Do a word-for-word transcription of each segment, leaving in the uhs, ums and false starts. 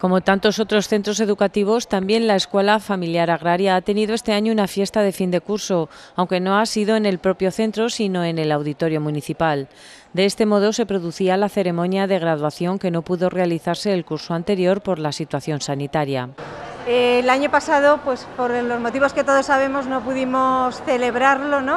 Como tantos otros centros educativos, también la Escuela Familiar Agraria ha tenido este año una fiesta de fin de curso, aunque no ha sido en el propio centro, sino en el auditorio municipal. De este modo se producía la ceremonia de graduación que no pudo realizarse el curso anterior por la situación sanitaria. El año pasado, pues por los motivos que todos sabemos, no pudimos celebrarlo, ¿no?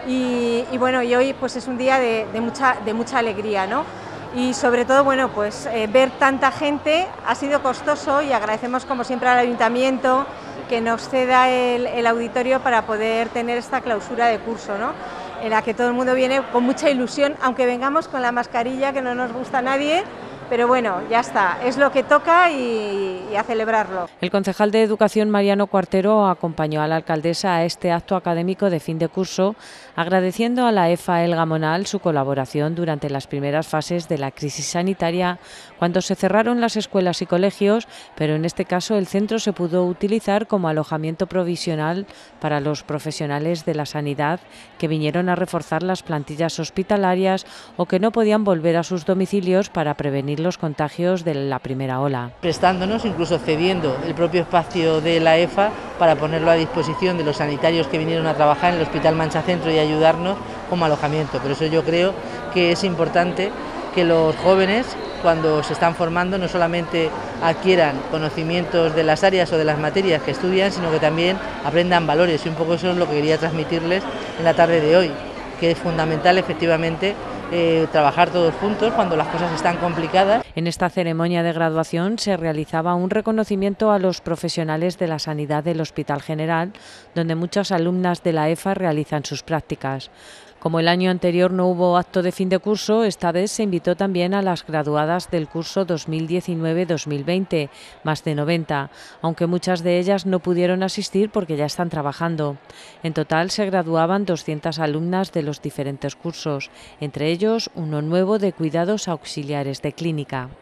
Y, y bueno, y hoy pues es un día de, de, mucha, de mucha alegría, ¿no? Y sobre todo, bueno, pues eh, ver tanta gente ha sido costoso y agradecemos como siempre al Ayuntamiento que nos ceda el, el auditorio para poder tener esta clausura de curso, ¿no? En la que todo el mundo viene con mucha ilusión, aunque vengamos con la mascarilla que no nos gusta a nadie. Pero bueno, ya está, es lo que toca y, y a celebrarlo. El concejal de Educación, Mariano Cuartero, acompañó a la alcaldesa a este acto académico de fin de curso, agradeciendo a la E F A El Gamonal su colaboración durante las primeras fases de la crisis sanitaria, cuando se cerraron las escuelas y colegios, pero en este caso el centro se pudo utilizar como alojamiento provisional para los profesionales de la sanidad que vinieron a reforzar las plantillas hospitalarias o que no podían volver a sus domicilios para prevenir los contagios de la primera ola. Prestándonos, incluso cediendo el propio espacio de la E F A para ponerlo a disposición de los sanitarios que vinieron a trabajar en el Hospital Mancha Centro y ayudarnos como alojamiento. Por eso yo creo que es importante que los jóvenes, cuando se están formando, no solamente adquieran conocimientos de las áreas o de las materias que estudian, sino que también aprendan valores, y un poco eso es lo que quería transmitirles en la tarde de hoy, que es fundamental efectivamente Eh, trabajar todos juntos cuando las cosas están complicadas. En esta ceremonia de graduación se realizaba un reconocimiento a los profesionales de la sanidad del Hospital General, donde muchas alumnas de la E F A realizan sus prácticas. Como el año anterior no hubo acto de fin de curso, esta vez se invitó también a las graduadas del curso dos mil diecinueve dos mil veinte, más de noventa, aunque muchas de ellas no pudieron asistir porque ya están trabajando. En total se graduaban doscientas alumnas de los diferentes cursos, entre ellos uno nuevo de cuidados auxiliares de clínica.